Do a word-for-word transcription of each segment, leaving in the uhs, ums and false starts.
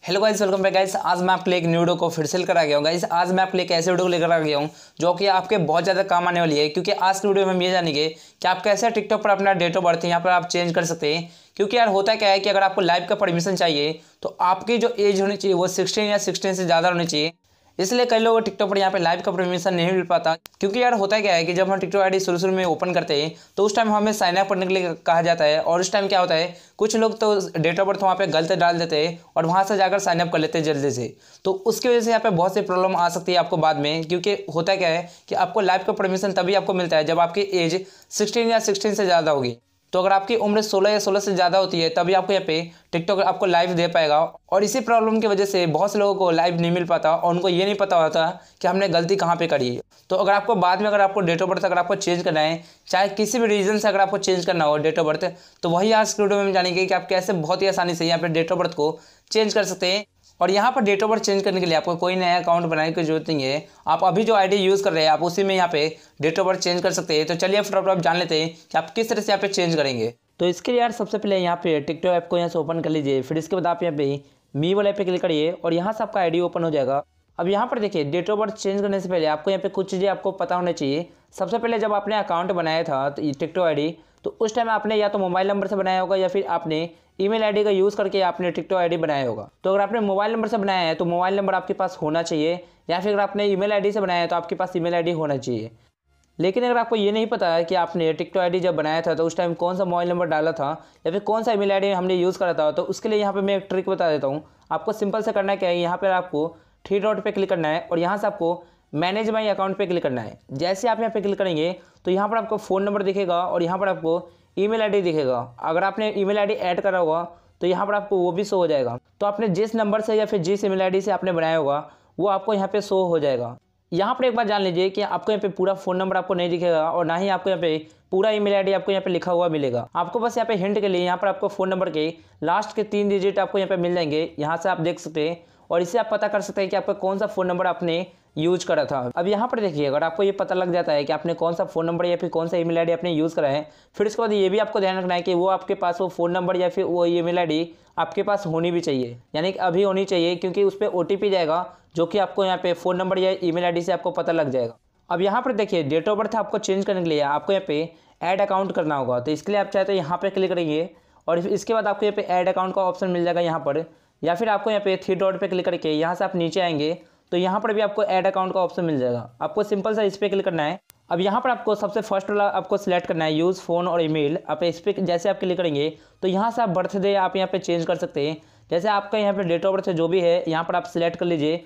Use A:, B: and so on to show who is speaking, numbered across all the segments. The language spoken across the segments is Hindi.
A: Hello guys, welcome back guys. आज मैं आपके लिए एक न्यू वीडियो को फिर से लेकर आ गया हूँ गाइस। आज मैं आपके लिए एक ऐसे वीडियो को लेकर आ गया हूँ जो कि आपके बहुत ज़्यादा काम आने वाली है, क्योंकि आज की वीडियो में हम ये जानेंगे कि आप कैसे टिकटॉक पर अपना डेट ऑफ बर्थ यहाँ पर आप चेंज कर सकते हैं। क्योंकि यार होता क्या है कि अगर आपको लाइव का परमिशन चाहिए तो आपकी जो एज होनी चाहिए वो सिक्सटीन या सिक्सटीन से ज़्यादा होनी चाहिए। इसलिए कई लोगों को टिकटॉक पर यहाँ पे लाइव का परमिशन नहीं मिल पाता, क्योंकि यार होता क्या है कि जब हम टिकटॉक आईडी शुरू शुरू में ओपन करते हैं तो उस टाइम हमें साइन अप करने के लिए कहा जाता है। और उस टाइम क्या होता है, कुछ लोग तो डेट ऑफ बर्थ वहाँ पे गलत डाल देते हैं और वहाँ से जाकर साइन अप कर लेते हैं जल्दी से। तो उसकी वजह से यहाँ पे बहुत सी प्रॉब्लम आ सकती है आपको बाद में, क्योंकि होता क्या है कि आपको लाइव का परमिशन तभी आपको मिलता है जब आपकी एज सिक्सटीन या सिक्सटीन से ज़्यादा होगी। तो अगर आपकी उम्र सोलह या सोलह से ज़्यादा होती है तभी आपको यहाँ पे टिकटॉक आपको लाइव दे पाएगा। और इसी प्रॉब्लम की वजह से बहुत से लोगों को लाइव नहीं मिल पाता और उनको ये नहीं पता होता कि हमने गलती कहाँ पे करी है। तो अगर आपको बाद में अगर आपको डेट ऑफ बर्थ अगर आपको चेंज करना है, चाहे किसी भी रीज़न से अगर आपको चेंज करना हो डेट ऑफ बर्थ, तो वही आज की वीडियो में हम जानेंगे कि आप कैसे बहुत ही आसानी से यहाँ पे डेट ऑफ बर्थ को चेंज कर सकते हैं। और यहाँ पर डेट ऑफ बर्थ चेंज करने के लिए आपको कोई नया अकाउंट बनाने की जरूरत नहीं है। आप अभी जो आईडी यूज़ कर रहे हैं आप उसी में यहाँ पे डेट ऑफ बर्थ चेंज कर सकते हैं। तो चलिए फटाफट आप जान लेते हैं कि आप किस तरह से यहाँ पे चेंज करेंगे। तो इसके लिए यार सबसे पहले यहाँ पे टिकटॉक ऐप को यहाँ से ओपन कर लीजिए। फिर इसके बाद आप यहाँ पे मी वाले ऐप पे क्लिक करिए और यहाँ से आपका आईडी ओपन हो जाएगा। अब यहाँ पर देखिए, डेट ऑफ बर्थ चेंज करने से पहले आपको यहाँ पे कुछ चीज़ें आपको पता होनी चाहिए। सबसे पहले जब आपने अकाउंट बनाया था तो टिकटॉक आईडी, तो उस टाइम आपने या तो मोबाइल नंबर से बनाया होगा या फिर आपने ईमेल आईडी का यूज़ करके आपने टिकटॉक आईडी बनाया होगा। तो अगर आपने मोबाइल नंबर से बनाया है तो मोबाइल नंबर आपके पास होना चाहिए, या फिर अगर आपने ईमेल आईडी से बनाया है तो आपके पास ईमेल आईडी होना चाहिए। लेकिन अगर आपको ये नहीं पता है कि आपने टिकटॉक आईडी जब बनाया था तो उस टाइम कौन सा मोबाइल नंबर डाला था या फिर कौन सा ईमेल आईडी हमने यूज़ करा था, तो उसके लिए यहाँ पे मैं एक ट्रिक बता देता हूँ। आपको सिंपल से करना क्या है, यहाँ पर आपको थ्री डॉट पे क्लिक करना है और यहाँ से आपको मैनेज माई अकाउंट पे क्लिक करना है। जैसे आप यहाँ पे क्लिक करेंगे तो यहाँ पर आपको फ़ोन नंबर दिखेगा और यहाँ पर आपको ईमेल आईडी दिखेगा। अगर आपने ईमेल आईडी ऐड करा होगा तो यहाँ पर आपको वो भी शो हो जाएगा। तो आपने जिस नंबर से या फिर जिस ईमेल आईडी से आपने बनाया होगा वो आपको यहाँ पे शो हो जाएगा। यहाँ पर एक बात जान लीजिए कि आपको यहाँ पे पूरा फ़ोन नंबर आपको नहीं दिखेगा और ना ही आपको यहाँ पे पूरा ईमेल आईडी आपको यहाँ पे लिखा हुआ मिलेगा। आपको बस यहाँ पे हिंट के लिए यहाँ पर आपको फ़ोन नंबर के लास्ट के तीन डिजिट आपको यहाँ पे मिल जाएंगे। यहाँ से आप देख सकते हैं और इससे आप पता कर सकते हैं कि आपका कौन सा फ़ोन नंबर आपने यूज करा था। अब यहाँ पर देखिए, अगर आपको ये पता लग जाता है कि आपने कौन सा फ़ोन नंबर या फिर कौन सा ईमेल आईडी आपने यूज़ करा है, फिर उसके बाद ये भी आपको ध्यान रखना है कि वो आपके पास वो फ़ोन नंबर या फिर वो ईमेल आईडी आपके पास होनी भी चाहिए, यानी कि अभी होनी चाहिए, क्योंकि उस पर ओ टी पी जाएगा जो कि आपको यहाँ पे फ़ोन नंबर या ईमेल आईडी से आपको पता लग जाएगा। अब यहाँ पर देखिए, डेट ऑफ बर्थ आपको चेंज करने के लिए आपको यहाँ पे ऐड अकाउंट करना होगा। तो इसके लिए आप चाहे तो यहाँ पे क्लिक करेंगे और इसके बाद आपको यहाँ पे ऐड अकाउंट का ऑप्शन मिल जाएगा यहाँ पर, या फिर आपको यहाँ पे थ्री डॉट पे क्लिक करके यहाँ से आप नीचे आएंगे तो यहाँ पर भी आपको ऐड अकाउंट का ऑप्शन मिल जाएगा। आपको सिंपल सा इस पर क्लिक करना है। अब यहाँ पर आपको सबसे फर्स्ट वाला आपको सिलेक्ट करना है, यूज़ फ़ोन और ईमेल। आप इस पर जैसे आप क्लिक करेंगे तो यहाँ से आप बर्थडे आप यहाँ पे चेंज कर सकते हैं। जैसे आपका यहाँ पे डेट ऑफ बर्थ जो भी है यहाँ पर आप सिलेक्ट कर लीजिए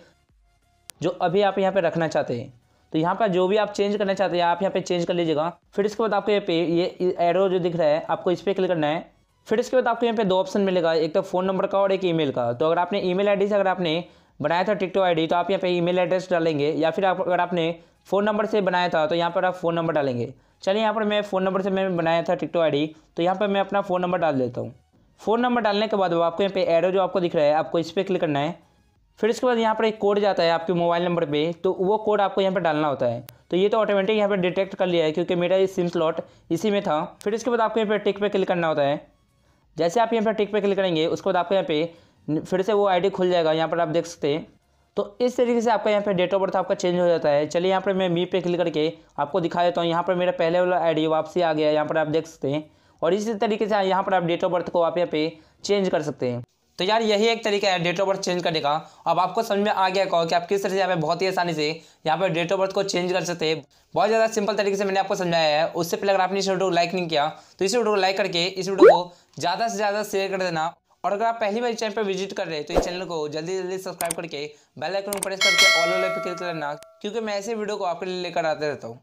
A: जो अभी आप यहाँ पे रखना चाहते हैं। तो यहाँ पर जो भी आप चेंज करना चाहते हैं आप यहाँ पे चेंज कर लीजिएगा। फिर इसके बाद आपको यहाँ पे ये एरो जो दिख रहा है आपको इस पर क्लिक करना है। फिर इसके बाद आपको यहाँ पे दो ऑप्शन मिलेगा, एक तो फ़ोन नंबर का और एक ईमेल का। तो अगर आपने ईमेल आईडी से अगर आपने बनाया था टिकटॉक आईडी तो आप यहाँ पे ईमेल एड्रेस डालेंगे, या फिर आप अगर आपने फ़ोन नंबर से बनाया था तो यहाँ पर आप फ़ोन नंबर डालेंगे। चलिए यहाँ पर मैं फ़ोन नंबर से मैं बनाया था टिकटॉक आईडी, तो यहाँ पर मैं अपना फ़ोन नंबर डाल देता हूँ। फ़ोन नंबर डालने के बाद आपको यहाँ पे एरो जो आपको दिख रहा है आपको इस पर क्लिक करना है। फिर इसके बाद यहाँ पर एक कोड जाता है आपके मोबाइल नंबर पे, तो वो कोड आपको यहाँ पे डालना होता है। तो ये तो ऑटोमेटिक यहाँ पे डिटेक्ट कर लिया है क्योंकि मेरा ये सिम स्लॉट इसी में था। फिर इसके बाद आपको यहाँ पे टिक पे क्लिक करना होता है। जैसे आप यहाँ पे टिक पे क्लिक करेंगे उसके बाद आपको यहाँ पे फिर से वो आईडी खुल जाएगा, यहाँ पर आप देख सकते हैं। तो इस तरीके से आपका यहाँ पे डेट ऑफ बर्थ आपका चेंज हो जाता है। चलिए यहाँ पर मैं मी पे क्लिक करके आपको दिखा देता हूँ। यहाँ पर मेरा पहले वाला आईडी वापसी आ गया, यहाँ पर आप देख सकते हैं। और इसी तरीके से यहाँ पर आप डेट ऑफ बर्थ को आप यहाँ पे चेंज कर सकते हैं। तो यार यही एक तरीका है डेट ऑफ बर्थ चेंज करने का। अब आपको समझ में आ गया कहो कि आप किस तरह से यहाँ पे बहुत ही आसानी से यहाँ पर डेट ऑफ बर्थ को चेंज कर सकते हैं। बहुत ज़्यादा सिंपल तरीके से मैंने आपको समझाया है। उससे पहले अगर आपने इस वीडियो को लाइक नहीं किया तो इस वीडियो को लाइक करके इस वीडियो को ज़्यादा से ज़्यादा शेयर कर देना। और अगर आप पहली बार इस चैनल पर विजिट कर रहे हैं तो इस चैनल को जल्दी जल्दी सब्सक्राइब करके बेल आइकन को प्रेस करके ऑल ऑल पे क्लिक करना, क्योंकि मैं ऐसे वीडियो को आपके लिए लेकर आते रहता हूँ।